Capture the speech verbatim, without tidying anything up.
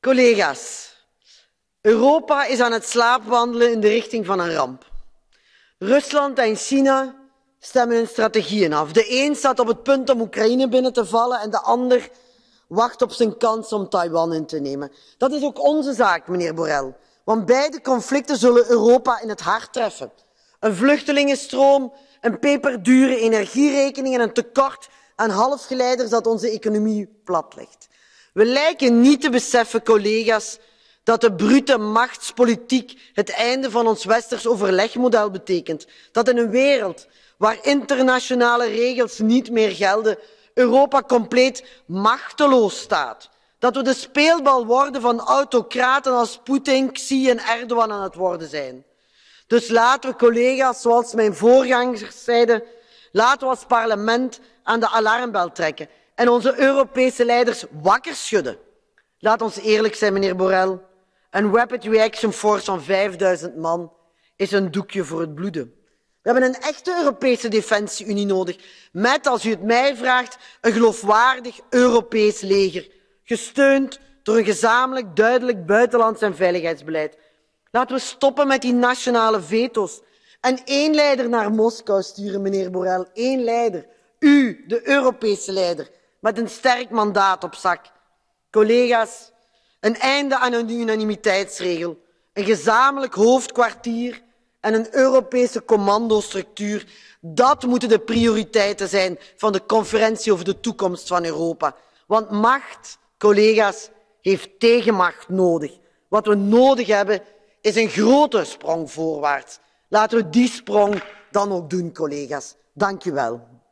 Collega's, Europa is aan het slaapwandelen in de richting van een ramp. Rusland en China stemmen hun strategieën af. De een staat op het punt om Oekraïne binnen te vallen en de ander wacht op zijn kans om Taiwan in te nemen. Dat is ook onze zaak, meneer Borrell. Want beide conflicten zullen Europa in het hart treffen. Een vluchtelingenstroom, een peperdure energierekening en een tekort aan halfgeleiders dat onze economie platlegt. We lijken niet te beseffen, collega's, dat de brute machtspolitiek het einde van ons westers overlegmodel betekent. Dat in een wereld waar internationale regels niet meer gelden, Europa compleet machteloos staat. Dat we de speelbal worden van autocraten als Poetin, Xi en Erdogan aan het worden zijn. Dus laten we, collega's, zoals mijn voorgangers zeiden, laten we als parlement aan de alarmbel trekken en onze Europese leiders wakker schudden. Laat ons eerlijk zijn, meneer Borrell. Een Rapid Reaction Force van vijfduizend man is een doekje voor het bloeden. We hebben een echte Europese defensie-unie nodig, met, als u het mij vraagt, een geloofwaardig Europees leger, gesteund door een gezamenlijk, duidelijk buitenlands en veiligheidsbeleid. Laten we stoppen met die nationale veto's en één leider naar Moskou sturen, meneer Borrell. Één leider. U, de Europese leider, met een sterk mandaat op zak. Collega's, een einde aan een unanimiteitsregel, een gezamenlijk hoofdkwartier en een Europese commandostructuur, dat moeten de prioriteiten zijn van de conferentie over de toekomst van Europa. Want macht, collega's, heeft tegenmacht nodig. Wat we nodig hebben, is een grote sprong voorwaarts. Laten we die sprong dan ook doen, collega's. Dank u wel.